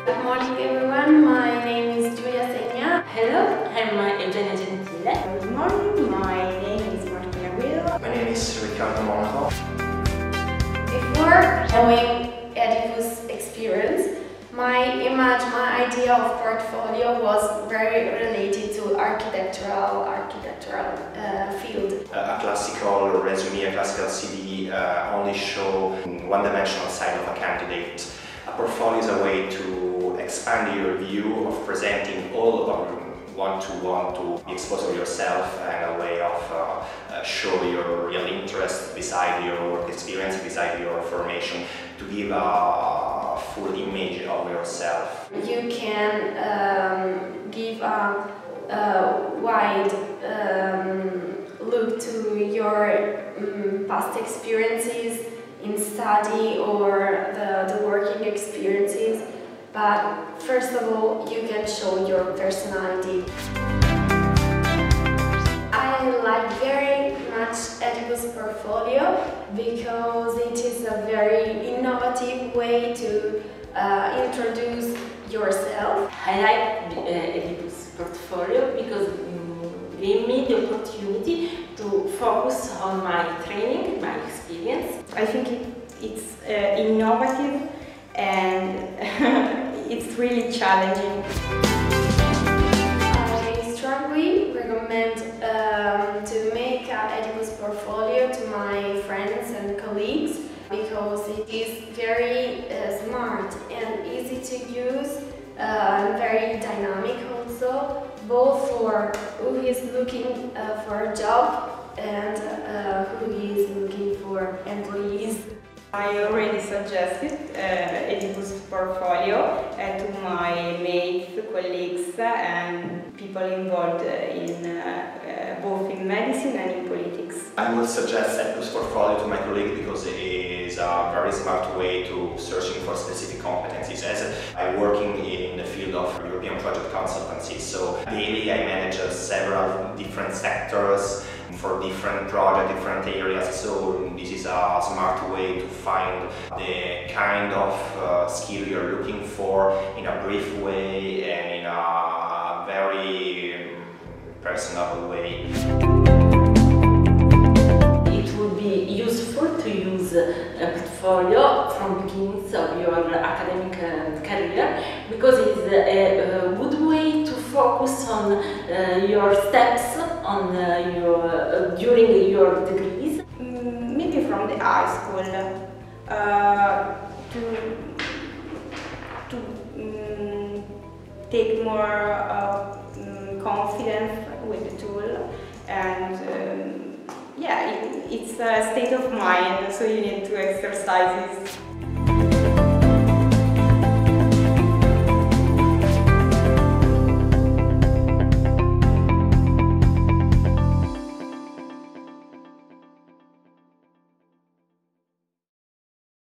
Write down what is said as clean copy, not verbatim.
Good morning everyone, my name is Giulia Segna. Hello, I'm Eugenia Gentile. Good morning, my name is Martina Guido. My name is Riccardo Monaco. Before knowing EDIPUS experience, my idea of portfolio was very related to architectural field. A classical resume, a classical CV only show one-dimensional side of a candidate. A portfolio is a way to expand your view of presenting all of what you want to expose of yourself, and a way of show your real interest beside your work experience, beside your formation, to give a full image of yourself. You can give a wide look to your past experiences in study or the working experiences, but first of all you can show your personality. I like very much EDIPUS portfolio because it is a very innovative way to introduce yourself. I like EDIPUS portfolio because it gave me the opportunity to focus on my training, my experience. I think it's innovative and it's really challenging. I strongly recommend to make an EDIPUS portfolio to my friends and colleagues because it is very smart and easy to use, very dynamic also, both for who is looking for a job and who is looking for employees. I already suggested EDIPUS portfolio to my mates, colleagues and people involved in both in medicine and in politics. I would suggest EDIPUS portfolio to my colleague because it is a very smart way to searching for specific competencies. As I'm working in the field of European project consultancy, so daily I manage several different sectors for different projects, different areas, so this is a smart way to find the kind of skill you're looking for in a brief way and in a very personal way. It would be useful to use a portfolio from beginnings of your academic career because it's a good way to focus on your steps on during your degrees. Maybe from the high school to take more confidence with the tool, and yeah, it's a state of mind, so you need to exercise it.